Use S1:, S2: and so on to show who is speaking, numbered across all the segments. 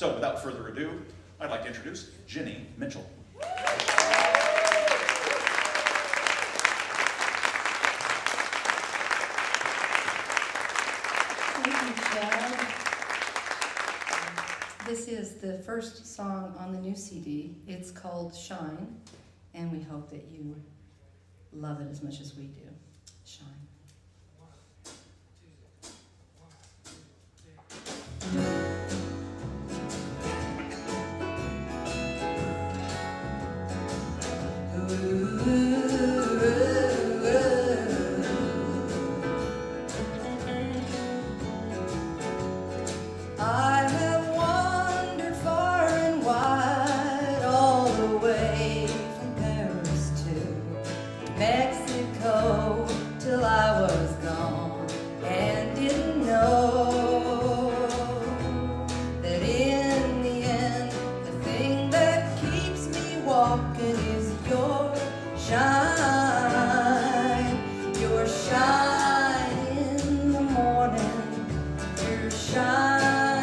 S1: So without further ado, I'd like to introduce Ginny Mitchell.
S2: This is the first song on the new CD. It's called Shine, and we hope that you love it as much as we do. Shine. I have wandered far and wide, all the way from Paris to Mexico, till I was gone and didn't know that in the end, the thing that keeps me walking is your shine, your shine in the morning, your shine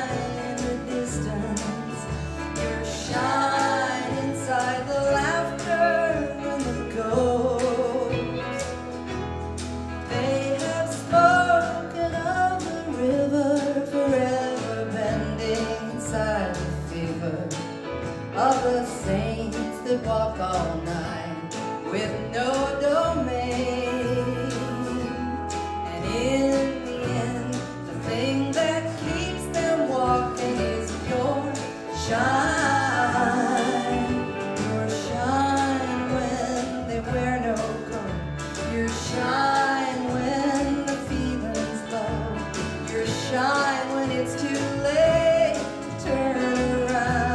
S2: of the saints that walk all night with no domain. And in the end, the thing that keeps them walking is your shine. Your shine when they wear no coat. Your shine when the feeling's low. Your shine when it's too late to turn around.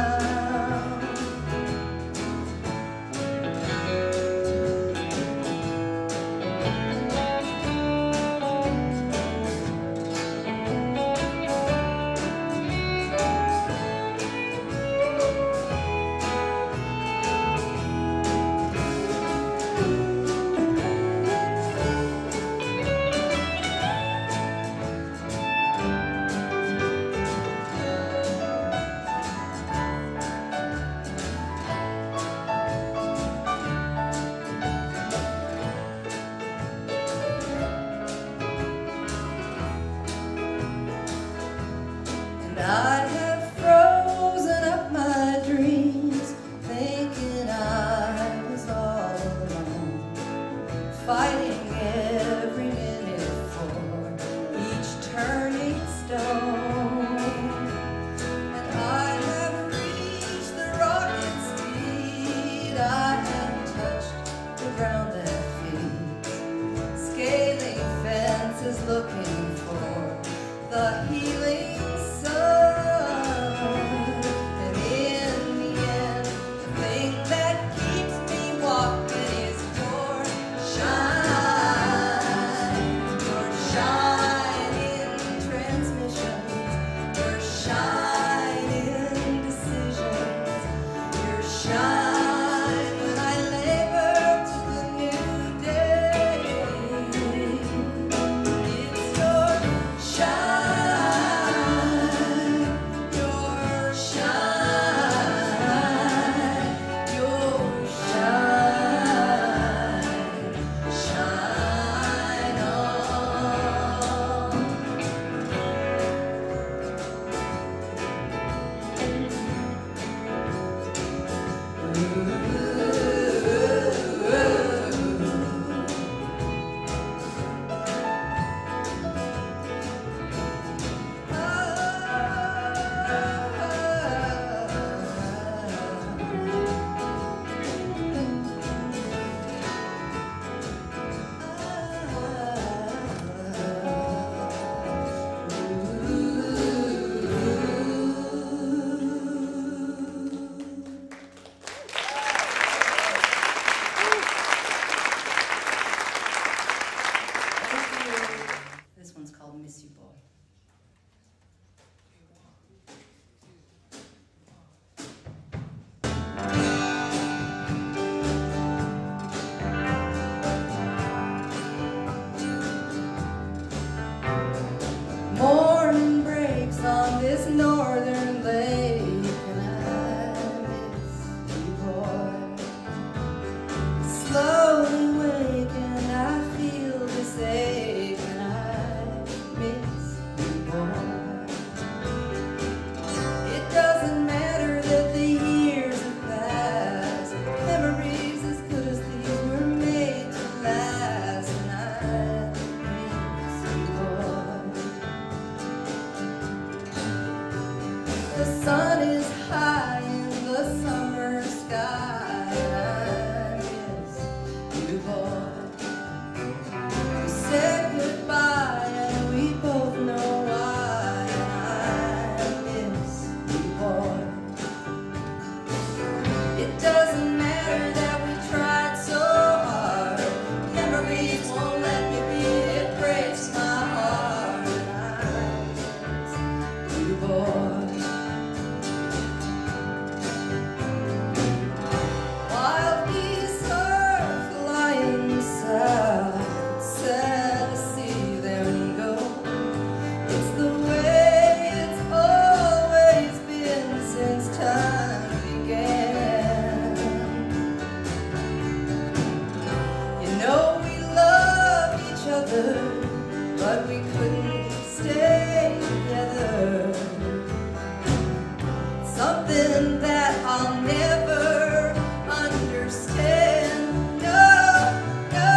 S2: something that I'll never understand. No, no,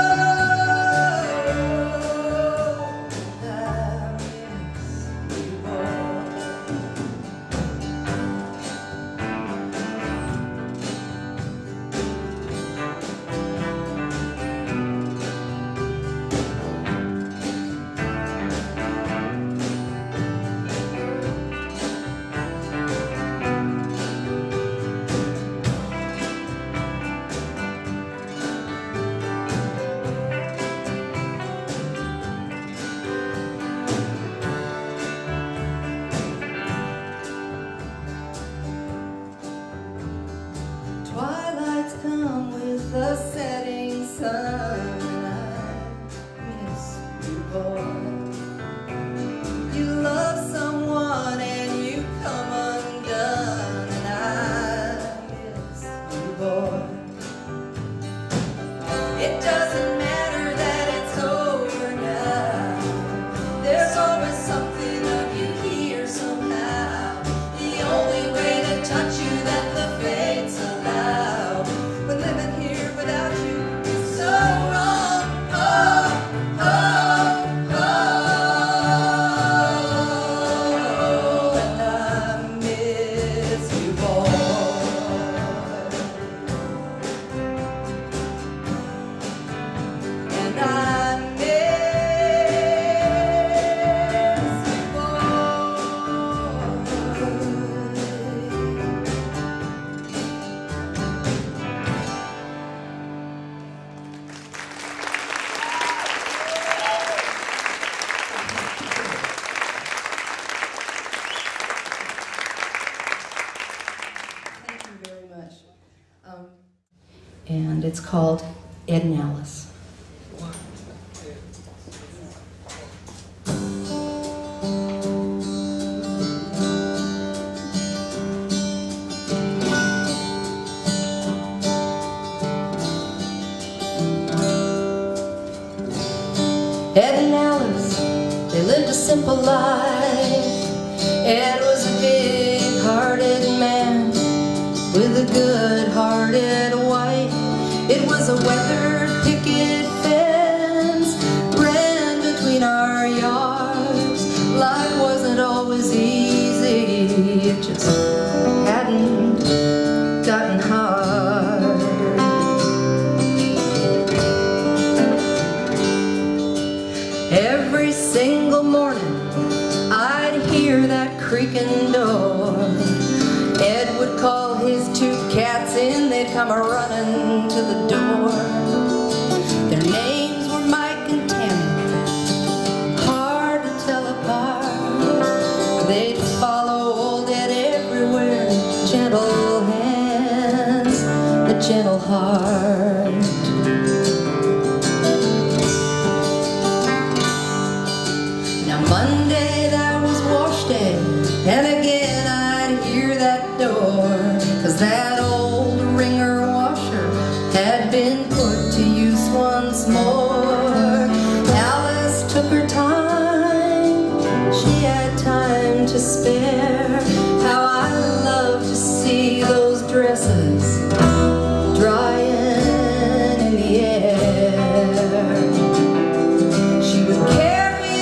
S2: I miss you, boy. Twilights come with the setting sun, and I miss you, boy. You love someone and you come undone, and I miss you, boy. It doesn't matter that it's over now. There's always something of you here somehow. The only way to touch you that the fates allow. When living here without you is so wrong. Oh, oh, oh. And I miss you, boy. And I miss you, Thank you very much. And it's called Ed and Alice. Ed and Alice, they lived a simple life. Ed was a big-hearted man with a good-hearted wife. It was a weathered picket fence ran between our yards. Life wasn't always easy, it just hadn't gotten hard. Every single morning I'd hear that creaking door. Ed would call his two cats in, they'd come running to the door. Their names were Mike and Tammy, hard to tell apart. They'd follow old Ed everywhere, gentle hands, a gentle heart. Monday, that was wash day, and again I'd hear that door, 'cause that old wringer washer had been put to use once more. Alice took her time, she had time to spare. How I love to see those dresses drying in the air. She would carry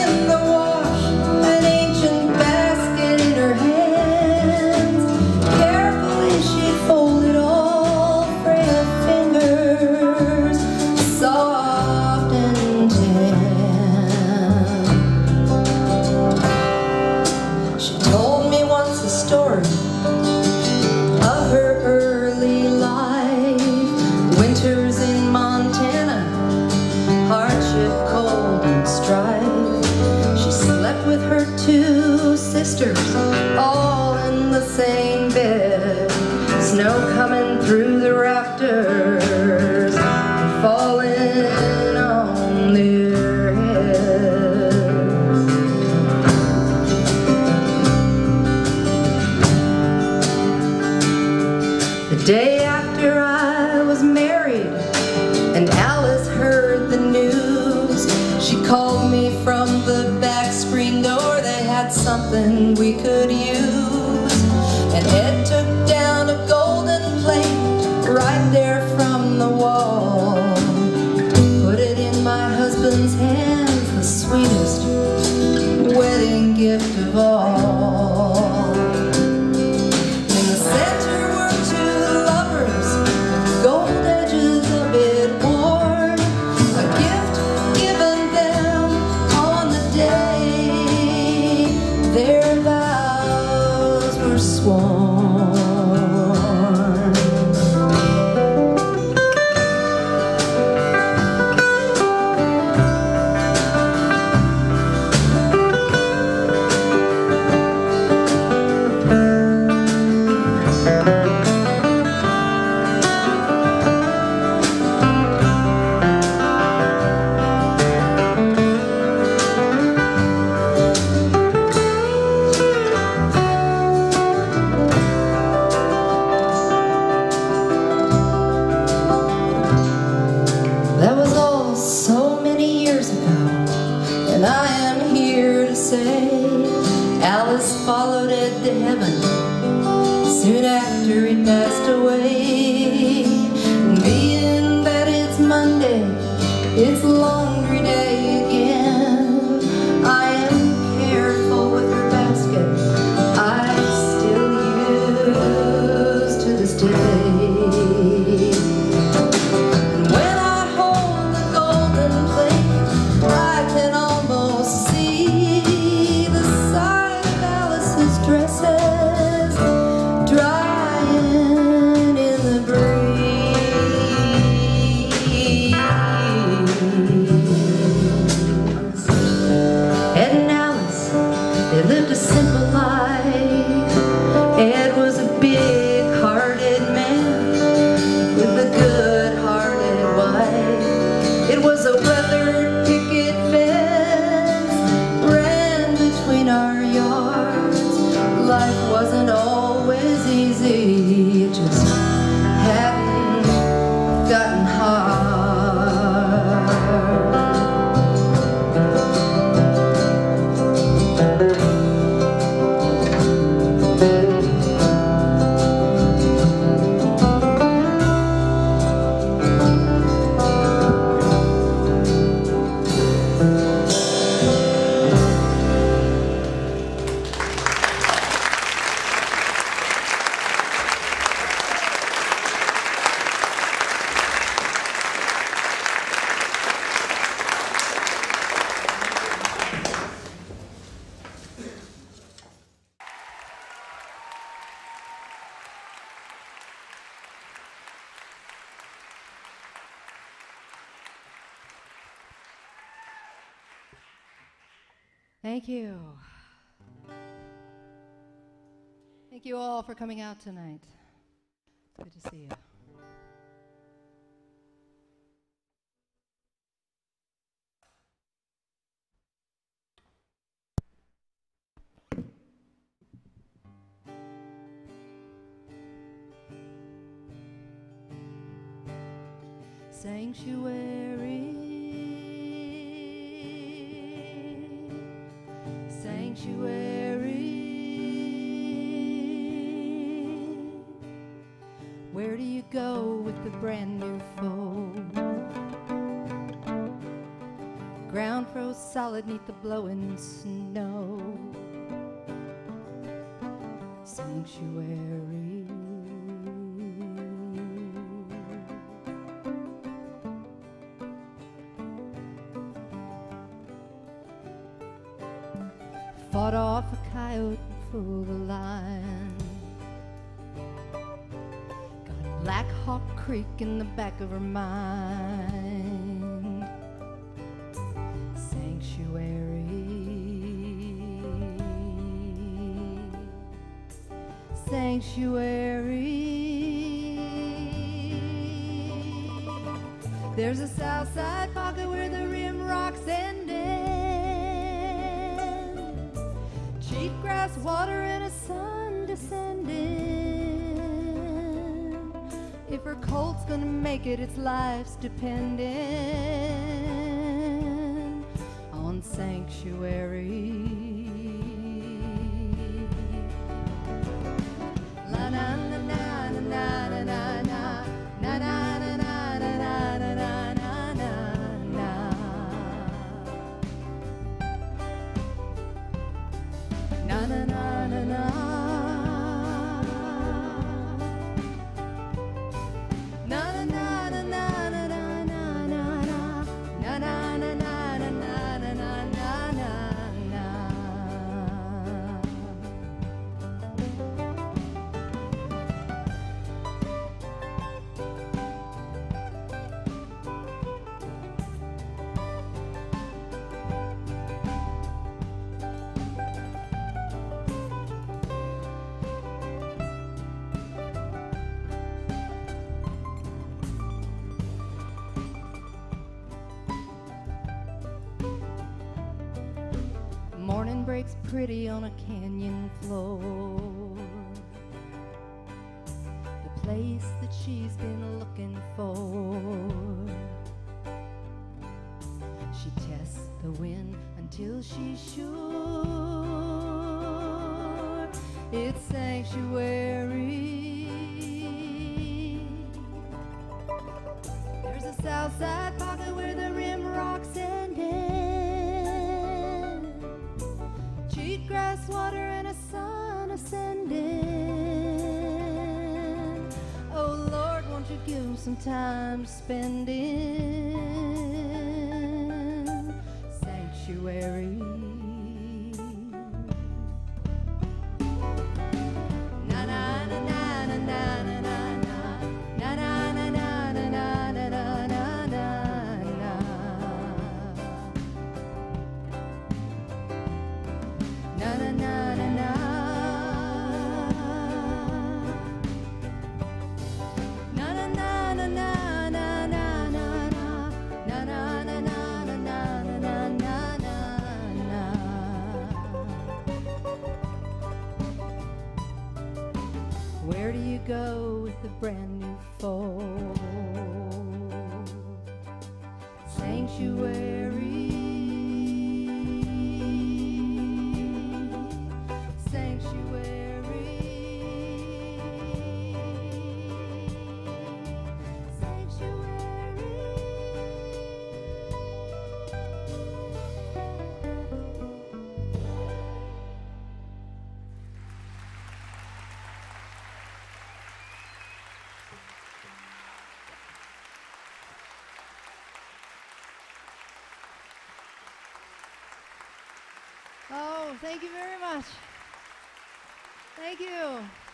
S2: sisters, all in the same bed. Snow coming through the rafters and falling on their heads. The day after I was married and Alice heard the news, she called me from the back screen door. They had something we could use, and Ed sworn. That was all so many years ago, and I am here to say Alice followed Ed to heaven soon after he passed away. And being that it's Monday, it's laundry day again, I am careful with her basket I still use to this day. They lived a simple life. Ed was a big-hearted man with a good-hearted wife. It was a weathered picket fence ran between our yards. Life wasn't always easy, it just hadn't gotten hard.
S3: Thank you. Thank you all for coming out tonight. It's good to see you. Sanctuary, sanctuary, where do you go with the brand new foe? Ground froze solid neath the blowing snow. Sanctuary, fought off a coyote full of lion. Got Black Hawk Creek in the back of her mind. Sanctuary, sanctuary. There's a south side pocket where the rim rocks ending. Cheap grass, water, and a sun descending. If her colt's gonna make it, its life's depending on sanctuary. La na na na na na na na na na na na na na na na. Na na na na na. Na na na na na na na na na. Na na na na na na na na na na. breaks pretty on a canyon floor. The place that she's been looking for. She tests the wind until she's sure it's sanctuary. There's a south side pocket where the rim rocks end in. Cheat grass, water, and a sun ascending. Oh Lord, won't you give him some time to spend in sanctuary. Na na na na na na na na na na na na na na na na na. Na na na na na. Na na na na na na na na na na na na na na na na. Where do you go with a brand new fold? Sanctuary. Sanctuary. Sanctuary. Oh, thank you very much. Thank you.